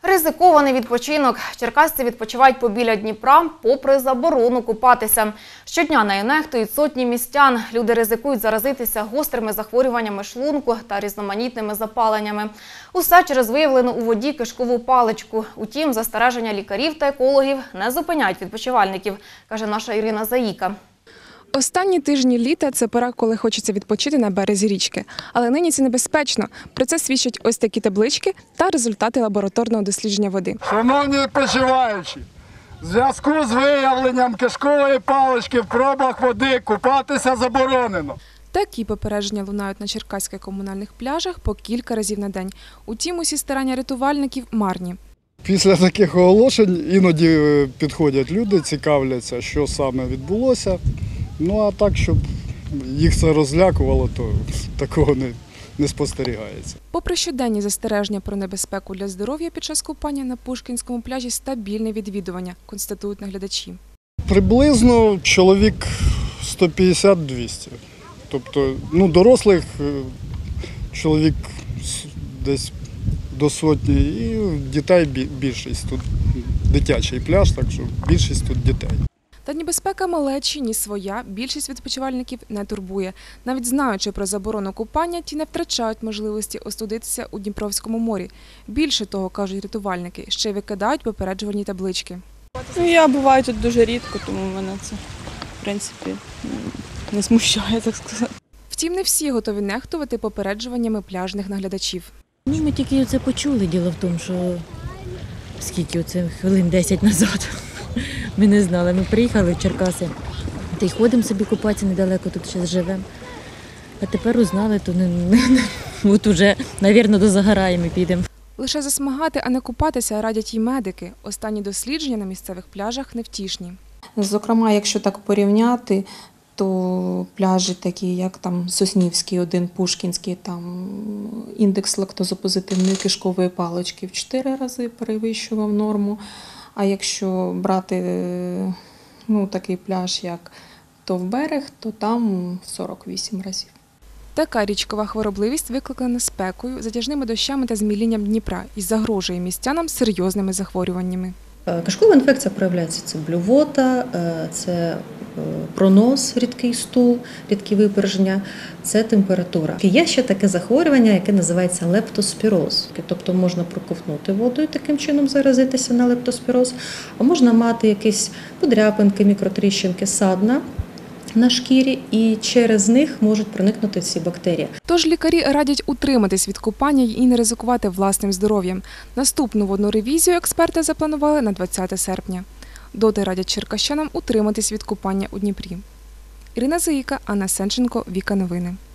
Ризикований відпочинок. Черкасці відпочивають побіля Дніпра, попри заборону купатися. Щодня нею нехтують сотні містян. Люди ризикують заразитися гострими захворюваннями шлунку та різноманітними запаленнями. Усе через виявлену у воді кишкову паличку. Утім, застереження лікарів та екологів не зупиняють відпочивальників, каже наша Ірина Заїка. Останні тижні літа – це пора, коли хочеться відпочити на березі річки. Але нині це небезпечно. Про це свідчать ось такі таблички та результати лабораторного дослідження води. Шановні відпочиваючі, в зв'язку з виявленням кишкової палички в пробах води купатися заборонено. Такі попередження лунають на черкаських комунальних пляжах по кілька разів на день. Утім, усі старання рятувальників марні. Після таких оголошень іноді підходять люди, цікавляться, що саме відбулося. Ну а так, щоб їх це розлякувало, то такого не спостерігається. Попри щоденні застереження про небезпеку для здоров'я під час купання, на Пушкінському пляжі стабільне відвідування, констатують наглядачі. Приблизно чоловік 150-200. Тобто, дорослих чоловік десь до сотні і дітей більшість. Тут дитячий пляж, так що більшість тут дітей. Та небезпека малечі ні своя, більшість відпочивальників не турбує. Навіть знаючи про заборону купання, ті не втрачають можливості остудитися у Дніпровському морі. Більше того, кажуть рятувальники, ще й викидають попереджувальні таблички. Я буваю тут дуже рідко, тому мене це, в принципі, не смущає, так сказати. Втім, не всі готові нехтувати попереджуваннями пляжних наглядачів. Ми тільки це почули, діло в тому, що скільки оце хвилин 10 назад. Ми не знали, ми приїхали в Черкаси, та й ходимо собі купатися недалеко, тут ще живемо. А тепер узнали, то от уже, мабуть, дозагораємо і підемо. Лише засмагати, а не купатися радять і медики. Останні дослідження на місцевих пляжах невтішні. Зокрема, якщо так порівняти, то пляжі такі, як там Соснівський, один Пушкінський, там індекс лактозопозитивної кишкової палички в 4 рази перевищував норму. А якщо брати такий пляж, як Товберег, то там в 48 разів. Така річкова хворобливість викликана спекою, затяжними дощами та змілінням Дніпра і загрожує містянам серйозними захворюваннями. Кишкова інфекція проявляється – це блювота, це пронос, рідкий стул, рідкі виперження, це температура. Є ще таке захворювання, яке називається лептоспіроз. Тобто можна проковтнути воду і таким чином заразитися на лептоспіроз, а можна мати якісь подряпинки, мікротріщинки, садна на шкірі, і через них можуть проникнути ці бактерії. Тож лікарі радять утриматись від купання і не ризикувати власним здоров'ям. Наступну водну ревізію експерти запланували на 20 серпня. Доти радять черкащанам утриматись від купання у Дніпрі. Ірина Заїка, Анна Сенченко, Віка Новини.